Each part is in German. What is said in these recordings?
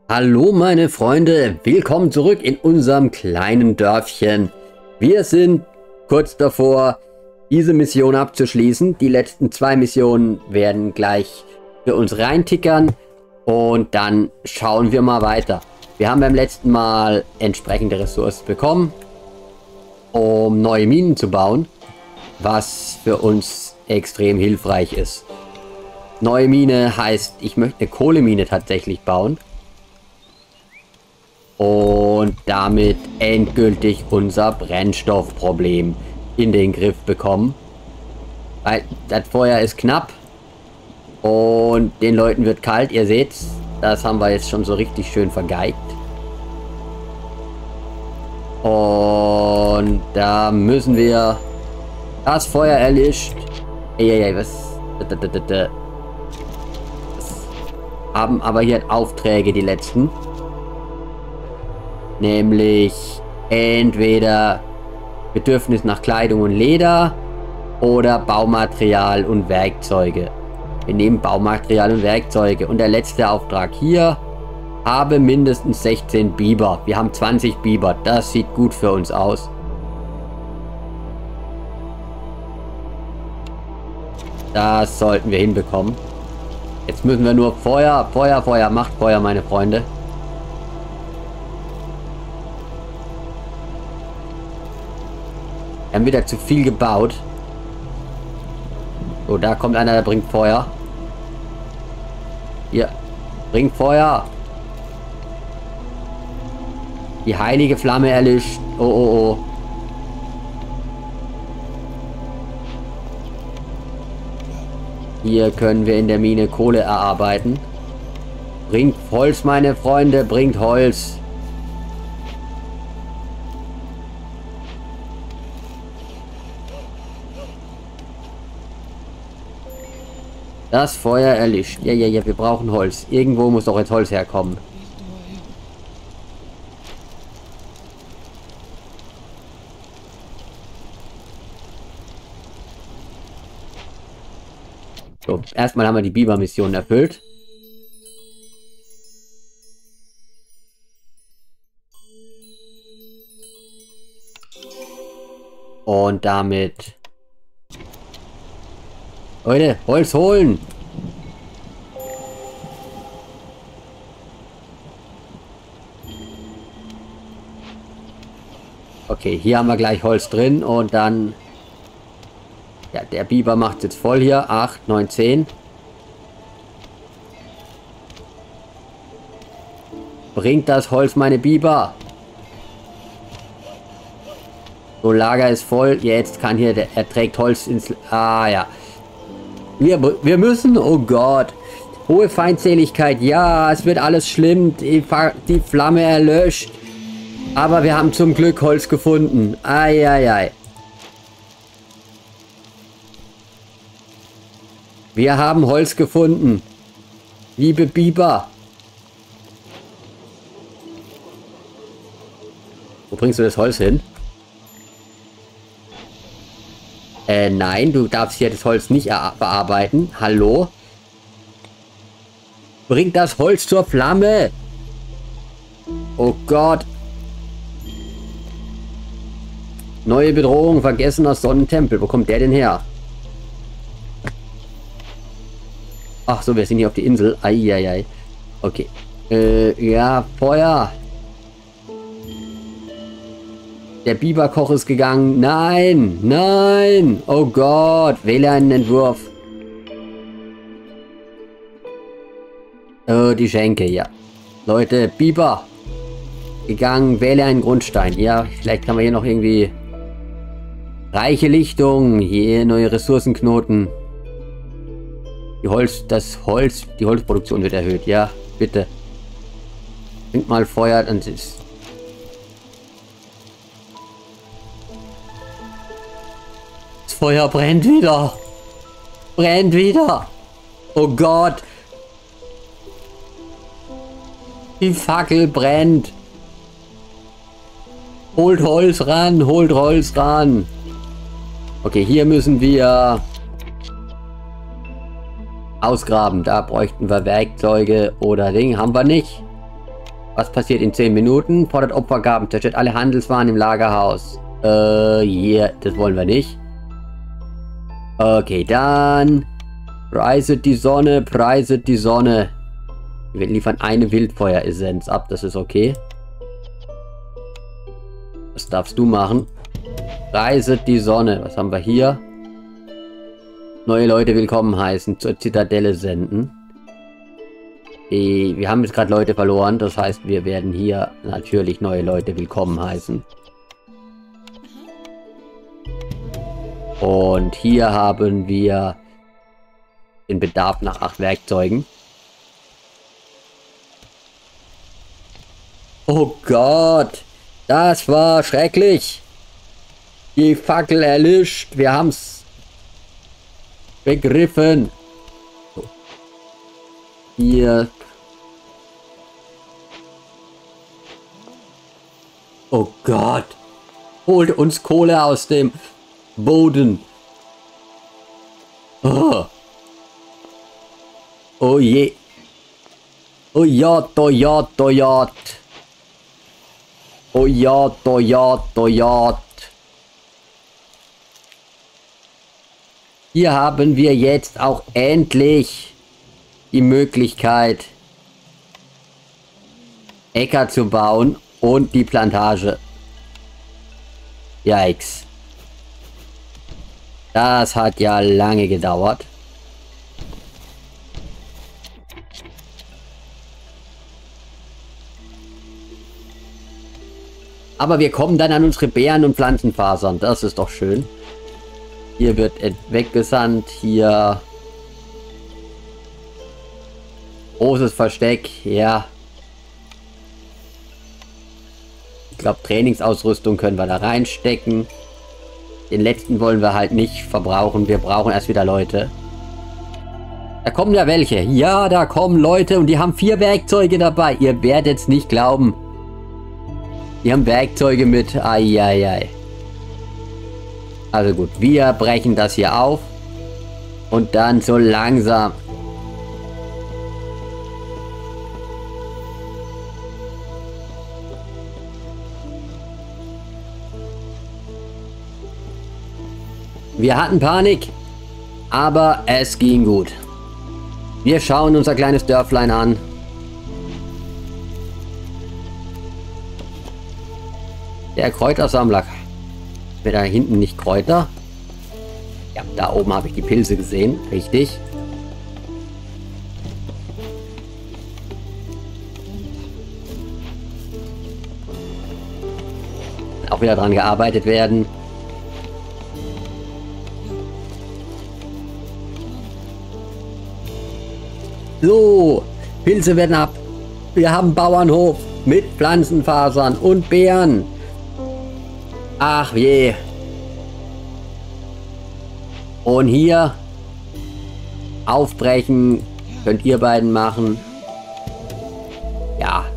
Hallo meine Freunde, willkommen zurück in unserem kleinen Dörfchen. Wir sind kurz davor, diese Mission abzuschließen. Die letzten 2 Missionen werden gleich für uns reintickern und dann schauen wir mal weiter. Wir haben beim letzten Mal entsprechende Ressourcen bekommen, um neue Minen zu bauen, was für uns extrem hilfreich ist. Neue Mine heißt, ich möchte eine Kohlemine tatsächlich bauen. Und damit endgültig unser Brennstoffproblem in den Griff bekommen. Weil das Feuer ist knapp und den Leuten wird kalt, ihr seht's. Das haben wir jetzt schon so richtig schön vergeigt. Und da müssen wir das Feuer erlischt. Was haben aber hier Aufträge, die letzten. Nämlich entweder Bedürfnis nach Kleidung und Leder oder Baumaterial und Werkzeuge. Wir nehmen Baumaterial und Werkzeuge. Und der letzte Auftrag hier: habe mindestens 16 Biber. Wir haben 20 Biber. Das sieht gut für uns aus. Das sollten wir hinbekommen. Jetzt müssen wir nur Feuer, Feuer, Feuer. Macht Feuer, meine Freunde. Wir haben wieder zu viel gebaut. So, da kommt einer, der bringt Feuer. Hier, bringt Feuer. Die heilige Flamme erlischt. Oh, oh, oh. Hier können wir in der Mine Kohle erarbeiten. Bringt Holz, meine Freunde, bringt Holz. Das Feuer erlischt. Ja, wir brauchen Holz. Irgendwo muss doch jetzt Holz herkommen. So, erstmal haben wir die Biber-Mission erfüllt. Und damit... Leute, Holz holen! Okay, hier haben wir gleich Holz drin und dann... Ja, der Biber macht jetzt voll hier. 8, 9, 10. Bringt das Holz, meine Biber! So, Lager ist voll. Jetzt kann hier... Er trägt Holz ins... Ah, ja. Wir müssen, oh Gott, hohe Feindseligkeit, ja, es wird alles schlimm, die Flamme erlöscht, aber wir haben zum Glück Holz gefunden, ai. Wir haben Holz gefunden, liebe Biber. Wo bringst du das Holz hin? Nein, du darfst hier das Holz nicht bearbeiten. Hallo? Bring das Holz zur Flamme! Oh Gott! Neue Bedrohung, vergessener Sonnentempel. Wo kommt der denn her? Ach so, wir sind hier auf die Insel. Eieiei. Okay. Ja, Feuer! Der Biberkoch ist gegangen. Nein! Nein! Oh Gott! Wähle einen Entwurf. Oh, die Schenke, ja. Leute, Biber! Gegangen, wähle einen Grundstein. Ja, vielleicht kann man hier noch irgendwie... Reiche Lichtung. Hier neue Ressourcenknoten. Die Holzproduktion wird erhöht. Ja, bitte. Bringt mal Feuer, dann ist... Feuer brennt wieder. Brennt wieder. Oh Gott. Die Fackel brennt. Holt Holz ran. Holt Holz ran. Okay, hier müssen wir ausgraben. Da bräuchten wir Werkzeuge oder Ding. Haben wir nicht. Was passiert in 10 Minuten? Fordert Opfergaben, zerstört alle Handelswaren im Lagerhaus. Hier, das wollen wir nicht. Okay, dann preiset die Sonne, preiset die Sonne. Wir liefern eine Wildfeueressenz ab, das ist okay. Was darfst du machen? Preiset die Sonne. Was haben wir hier? Neue Leute willkommen heißen, zur Zitadelle senden. Wir haben jetzt gerade Leute verloren, das heißt, wir werden hier natürlich neue Leute willkommen heißen. Und hier haben wir den Bedarf nach 8 Werkzeugen. Oh Gott, das war schrecklich. Die Fackel erlischt, wir haben's begriffen. So. Hier. Oh Gott, holt uns Kohle aus dem Boden. Oh, oh je. Oh ja, oh ja, oh ja. Oh ja, oh ja, oh ja. Hier haben wir jetzt auch endlich die Möglichkeit, Äcker zu bauen und die Plantage. Yikes. Das hat ja lange gedauert. Aber wir kommen dann an unsere Beeren und Pflanzenfasern. Das ist doch schön. Hier wird weggesandt. Hier. Großes Versteck. Ja. Ich glaube, Trainingsausrüstung können wir da reinstecken. Den letzten wollen wir halt nicht verbrauchen. Wir brauchen erst wieder Leute. Da kommen ja welche. Ja, da kommen Leute und die haben 4 Werkzeuge dabei. Ihr werdet es nicht glauben. Die haben Werkzeuge mit. Eieiei. Also gut, wir brechen das hier auf. Und dann so langsam. Wir hatten Panik, aber es ging gut. Wir schauen unser kleines Dörflein an. Der Kräutersammler. Wird da hinten nicht Kräuter? Ja, da oben habe ich die Pilze gesehen. Richtig. Auch wieder dran gearbeitet werden. So, Pilze werden ab. Wir haben Bauernhof mit Pflanzenfasern und Beeren. Ach je. Und hier aufbrechen könnt ihr beiden machen. Ja.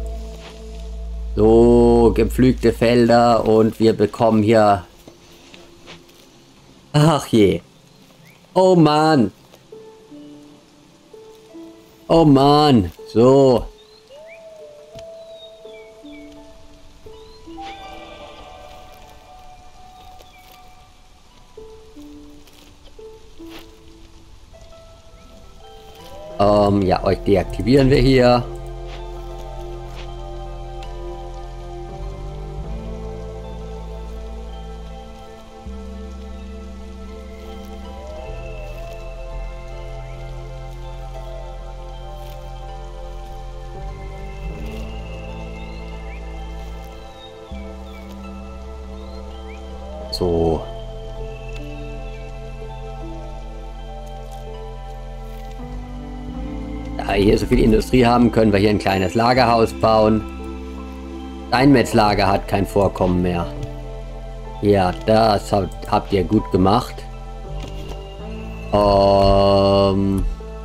So, gepflügte Felder und wir bekommen hier... Ach je. Oh Mann. Oh Mann, so. Ja, euch deaktivieren wir hier. So. Da wir hier so viel Industrie haben, können wir hier ein kleines Lagerhaus bauen. Steinmetzlager hat kein Vorkommen mehr. Ja, das habt ihr gut gemacht. War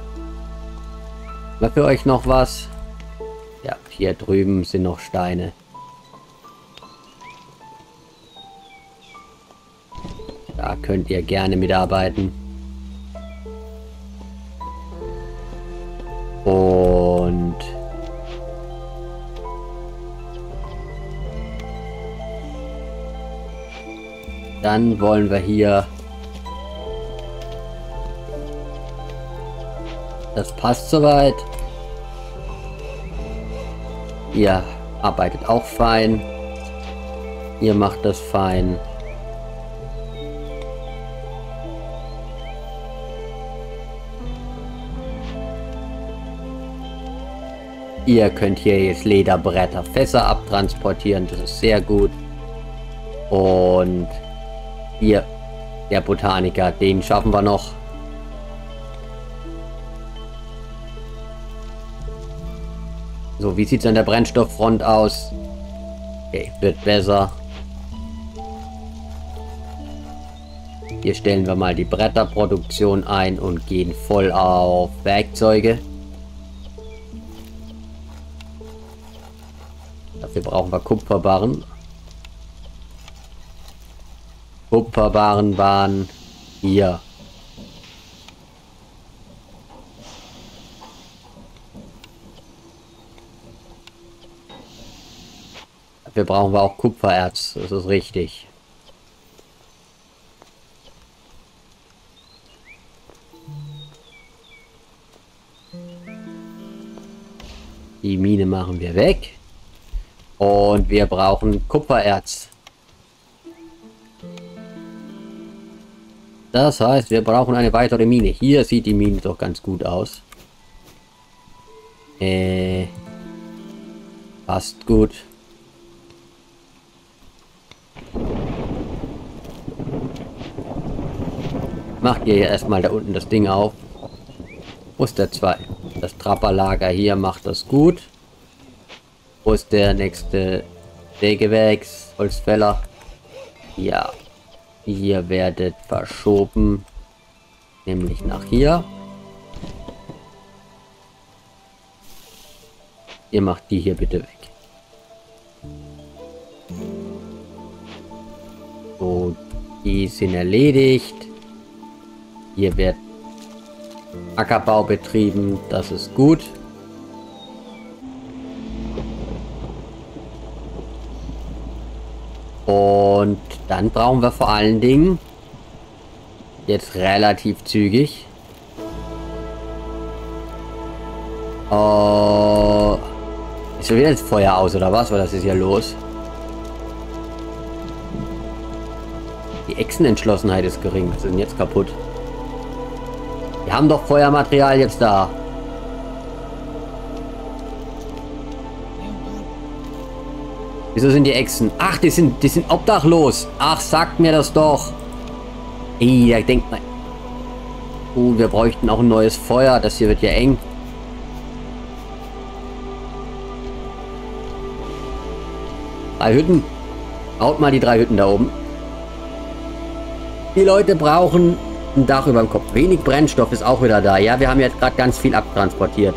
für euch noch was? Ja, hier drüben sind noch Steine. Da könnt ihr gerne mitarbeiten. Und Dann wollen wir hier... Das passt soweit. Ihr arbeitet auch fein. Ihr macht das fein. Ihr könnt hier jetzt Lederbretter, Fässer abtransportieren. Das ist sehr gut. Und hier, der Botaniker, den schaffen wir noch. So, wie sieht es an der Brennstofffront aus? Okay, wird besser. Hier stellen wir mal die Bretterproduktion ein und gehen voll auf Werkzeuge. Dafür brauchen wir Kupferbarren. Kupferbarren waren hier. Dafür brauchen wir auch Kupfererz. Das ist richtig. Die Mine machen wir weg. Und wir brauchen Kupfererz. Das heißt, wir brauchen eine weitere Mine. Hier sieht die Mine doch ganz gut aus. Passt gut. Macht ihr erstmal da unten das Ding auf. Wo ist der 2? Das Trapperlager hier macht das gut. Wo ist der nächste Sägewächs? Holzfäller? Ja. Ihr werdet verschoben. Nämlich nach hier. Ihr macht die hier bitte weg. So, die sind erledigt. Hier wird Ackerbau betrieben. Das ist gut. Und dann brauchen wir vor allen Dingen jetzt relativ zügig ist schon wieder das Feuer aus oder was? Was ist hier los? Die Echsenentschlossenheit ist gering. Was ist denn jetzt kaputt? Wir haben doch Feuermaterial jetzt da. Wieso sind die Echsen? Ach, die sind obdachlos. Ach, sagt mir das doch. Ey, da denkt man... Oh, wir bräuchten auch ein neues Feuer. Das hier wird ja eng. Drei Hütten. Baut mal die 3 Hütten da oben. Die Leute brauchen ein Dach über dem Kopf. Wenig Brennstoff ist auch wieder da. Ja, wir haben jetzt gerade ganz viel abtransportiert.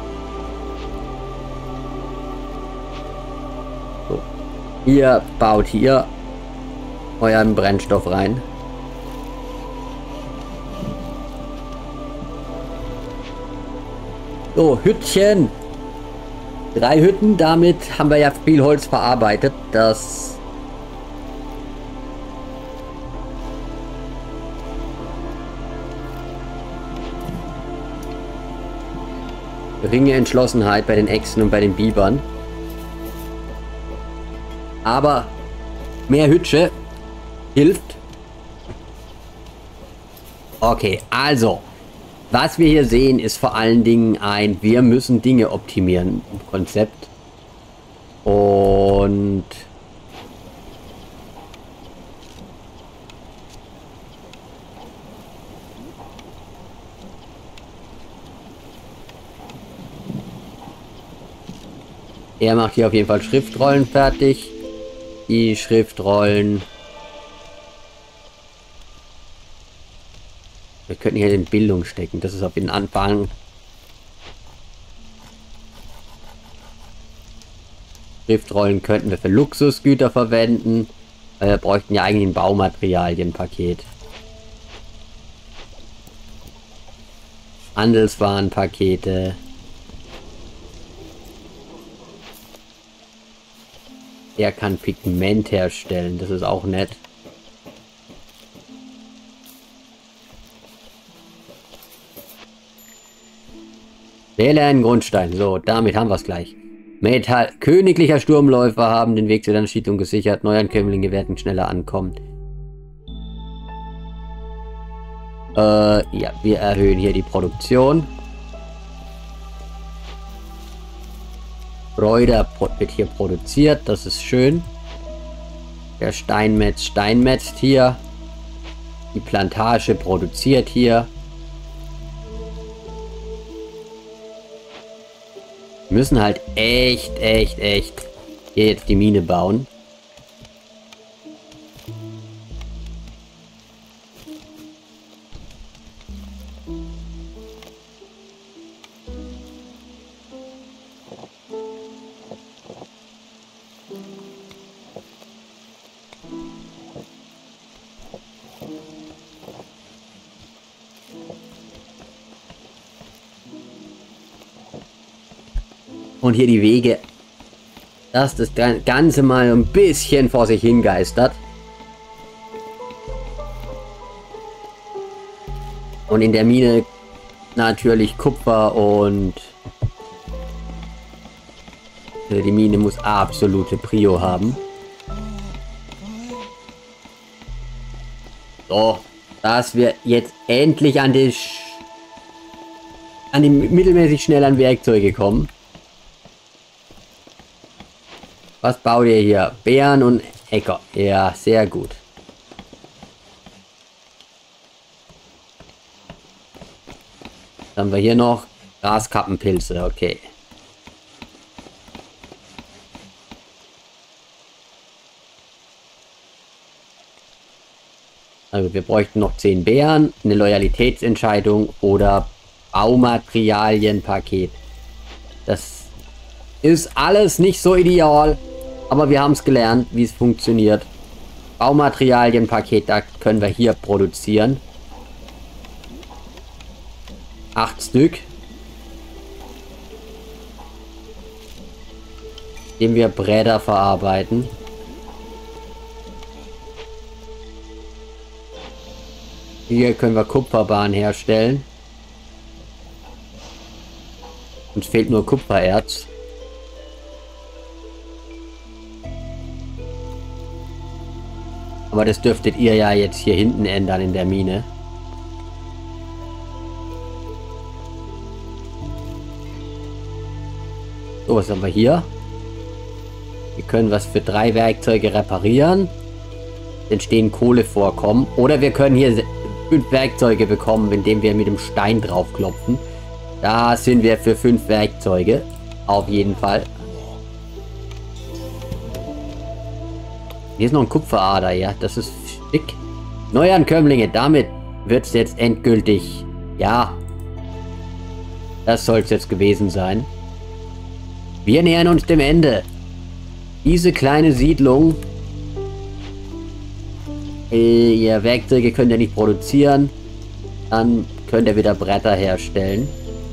So. Ihr baut hier euren Brennstoff rein. So, Hüttchen. 3 Hütten, damit haben wir ja viel Holz verarbeitet. Das geringe Entschlossenheit bei den Echsen und bei den Bibern. Aber mehr Hütsche hilft. Okay, also was wir hier sehen, ist vor allen Dingen ein wir müssen Dinge optimieren Konzept. Und er macht hier auf jeden Fall Schriftrollen fertig. Die Schriftrollen. Wir könnten hier in Bildung stecken. Das ist auf den Anfang. Schriftrollen könnten wir für Luxusgüter verwenden. Weil wir bräuchten ja eigentlich ein Baumaterialienpaket. Handelswarenpakete. Er kann Pigment herstellen. Das ist auch nett. Wähle einen Grundstein. So, damit haben wir es gleich. Metall. Königlicher Sturmläufer haben den Weg zu deiner Siedlung gesichert. Neuankömmlinge werden schneller ankommen. Ja, wir erhöhen hier die Produktion. Freude wird hier produziert, das ist schön. Der Steinmetz steinmetzt hier. Die Plantage produziert hier. Wir müssen halt echt hier jetzt die Mine bauen. Und hier die Wege, dass das Ganze mal ein bisschen vor sich hingeistert. Und in der Mine natürlich Kupfer und die Mine muss absolute Prio haben. So, dass wir jetzt endlich an die mittelmäßig schnell an Werkzeuge kommen. Was baut ihr hier? Bären und Äcker. Ja, sehr gut. Dann haben wir hier noch Graskappenpilze. Okay. Also wir bräuchten noch 10 Bären, eine Loyalitätsentscheidung oder Baumaterialienpaket. Das ist alles nicht so ideal. Aber wir haben es gelernt, wie es funktioniert. Baumaterialienpaket, da können wir hier produzieren. 8 Stück. Indem wir Bräder verarbeiten. Hier können wir Kupferbahn herstellen. Uns fehlt nur Kupfererz. Aber das dürftet ihr ja jetzt hier hinten ändern in der Mine. So, was haben wir hier? Wir können was für 3 Werkzeuge reparieren. Entstehen Kohlevorkommen. Oder wir können hier 5 Werkzeuge bekommen, indem wir mit dem Stein draufklopfen. Da sind wir für 5 Werkzeuge. Auf jeden Fall. Hier ist noch ein Kupferader, ja, das ist schick. Neuankömmlinge, damit wird es jetzt endgültig, ja, das soll es jetzt gewesen sein. Wir nähern uns dem Ende. Diese kleine Siedlung, ihr Werkzeuge könnt ihr nicht produzieren, dann könnt ihr wieder Bretter herstellen.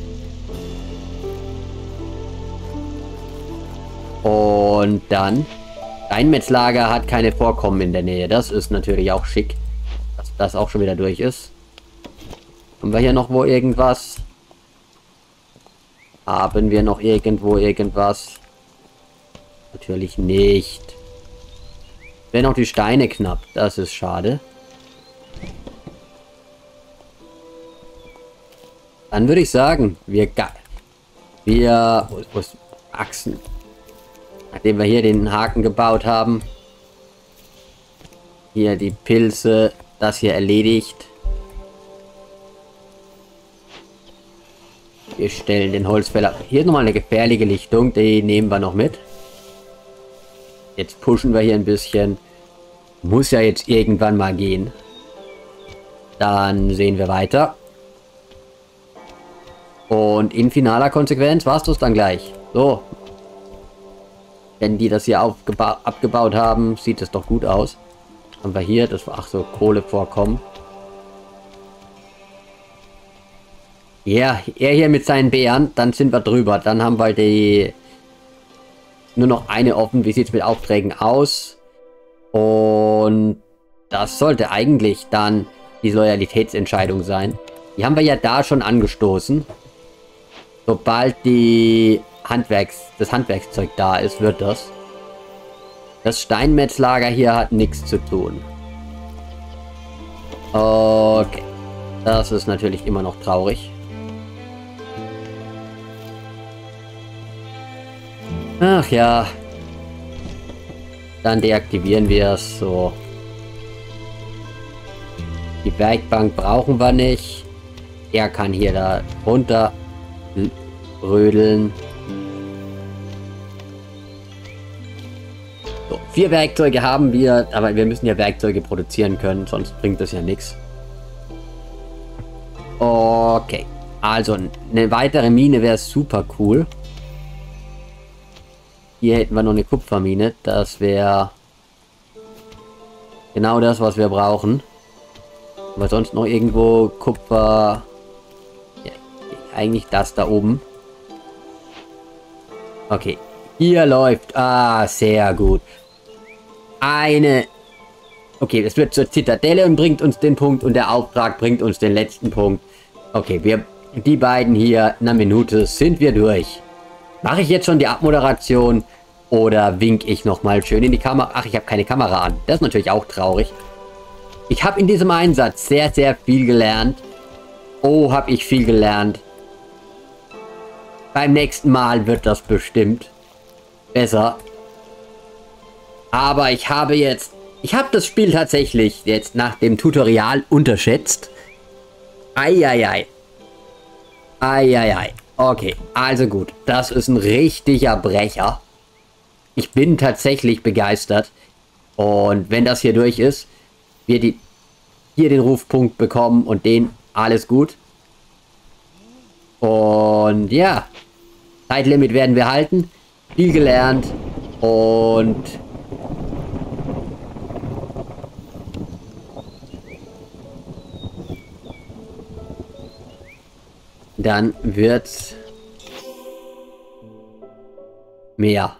Und dann Steinmetzlager hat keine Vorkommen in der Nähe. Das ist natürlich auch schick, dass das auch schon wieder durch ist. Haben wir hier noch wo irgendwas? Haben wir noch irgendwo irgendwas? Natürlich nicht. Wären auch die Steine knapp. Das ist schade. Dann würde ich sagen, wir wo ist Achsen? Nachdem wir hier den Haken gebaut haben. Hier die Pilze. Das hier erledigt. Wir stellen den Holzfäller. Hier nochmal eine gefährliche Lichtung. Die nehmen wir noch mit. Jetzt pushen wir hier ein bisschen. Muss ja jetzt irgendwann mal gehen. Dann sehen wir weiter. Und in finaler Konsequenz war es das dann gleich. So. Wenn die das hier abgebaut haben, sieht es doch gut aus. Haben wir hier, das war, ach so, Kohlevorkommen. Ja, er hier mit seinen Bären, dann sind wir drüber. Dann haben wir die nur noch eine offen. Wie sieht es mit Aufträgen aus? Und das sollte eigentlich dann die Loyalitätsentscheidung sein. Die haben wir ja da schon angestoßen. Sobald das Handwerkszeug da ist, wird das. Das Steinmetzlager hier hat nichts zu tun. Okay. Das ist natürlich immer noch traurig. Ach ja. Dann deaktivieren wir es so. Die Werkbank brauchen wir nicht. Er kann hier da runter rödeln. So, 4 Werkzeuge haben wir, aber wir müssen ja Werkzeuge produzieren können, sonst bringt das ja nichts. Okay, also eine weitere Mine wäre super cool. Hier hätten wir noch eine Kupfermine, das wäre genau das, was wir brauchen. Aber sonst noch irgendwo Kupfer. Ja, eigentlich das da oben. Okay. Hier läuft. Ah, sehr gut. Okay, das wird zur Zitadelle und bringt uns den Punkt. Und der Auftrag bringt uns den letzten Punkt. Okay, die beiden hier, in einer Minute sind wir durch. Mache ich jetzt schon die Abmoderation? Oder wink ich nochmal schön in die Kamera? Ach, ich habe keine Kamera an. Das ist natürlich auch traurig. Ich habe in diesem Einsatz sehr, sehr viel gelernt. Oh, habe ich viel gelernt. Beim nächsten Mal wird das bestimmt besser. Aber ich habe das Spiel tatsächlich jetzt nach dem Tutorial unterschätzt. Eieiei. Eieiei. Okay, also gut. Das ist ein richtiger Brecher. Ich bin tatsächlich begeistert. Und wenn das hier durch ist, wir hier den Rufpunkt bekommen und den alles gut. Und ja, Zeitlimit werden wir halten. Viel gelernt und dann wird's mehr.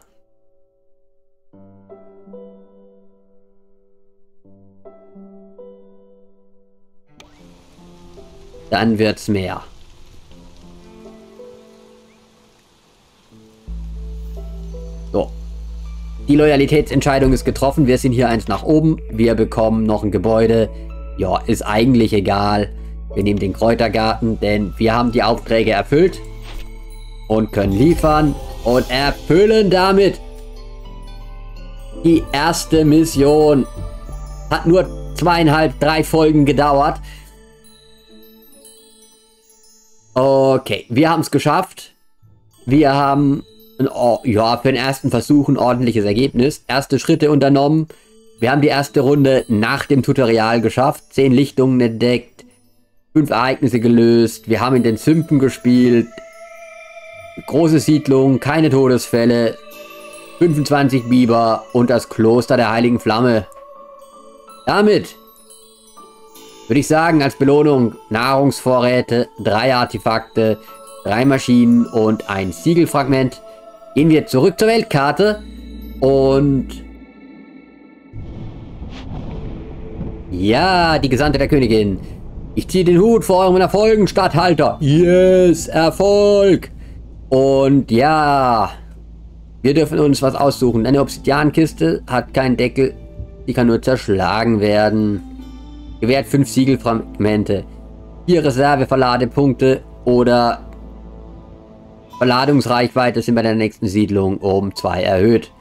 Dann wird's mehr. So. Die Loyalitätsentscheidung ist getroffen. Wir sind hier eins nach oben. Wir bekommen noch ein Gebäude. Ja, ist eigentlich egal. Wir nehmen den Kräutergarten, denn wir haben die Aufträge erfüllt. Und können liefern. Und erfüllen damit die erste Mission. Hat nur 2,5, 3 Folgen gedauert. Okay, wir haben es geschafft. Wir haben ja, für den ersten Versuch ein ordentliches Ergebnis. Erste Schritte unternommen. Wir haben die erste Runde nach dem Tutorial geschafft. 10 Lichtungen entdeckt. 5 Ereignisse gelöst. Wir haben in den Sümpfen gespielt. Große Siedlung, keine Todesfälle. 25 Biber und das Kloster der Heiligen Flamme. Damit würde ich sagen, als Belohnung Nahrungsvorräte, 3 Artefakte, 3 Maschinen und ein Siegelfragment. Gehen wir zurück zur Weltkarte und ja, die Gesandte der Königin. Ich ziehe den Hut vor euren Erfolgen, Statthalter. Yes, Erfolg. Und ja, wir dürfen uns was aussuchen. Eine Obsidiankiste hat keinen Deckel, die kann nur zerschlagen werden. Gewährt 5 Siegelfragmente, 4 Reserveverladepunkte oder Verladungsreichweite sind bei der nächsten Siedlung um 2 erhöht.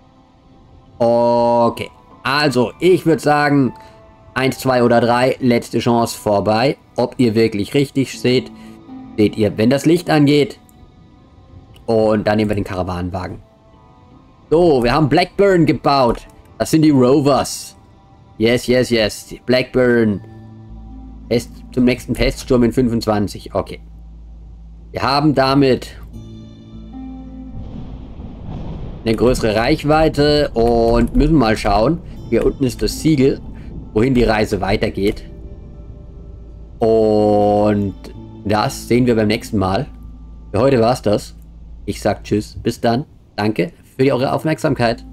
Okay, also ich würde sagen 1, 2 oder 3, letzte Chance vorbei. Ob ihr wirklich richtig seht, seht ihr, wenn das Licht angeht. Und dann nehmen wir den Karawanenwagen. So, wir haben Blackburn gebaut. Das sind die Rovers. Yes, yes, yes. Blackburn. Ist zum nächsten Feststurm in 25. Okay. Wir haben damit eine größere Reichweite und müssen mal schauen. Hier unten ist das Siegel, wohin die Reise weitergeht. Und das sehen wir beim nächsten Mal. Für heute war es das. Ich sag Tschüss. Bis dann. Danke für eure Aufmerksamkeit.